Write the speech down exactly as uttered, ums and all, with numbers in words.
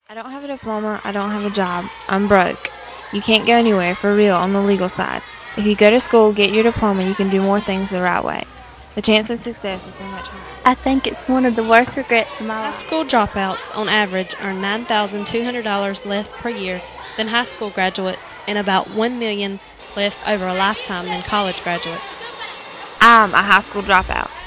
I don't have a diploma, I don't have a job, I'm broke. You can't go anywhere for real on the legal side. If you go to school, get your diploma, you can do more things the right way. The chance of success is so much higher. I think it's one of the worst regrets of my High life. school dropouts, on average, earn nine thousand two hundred dollars less per year than high school graduates and about one million dollars less over a lifetime than college graduates. I'm a high school dropout.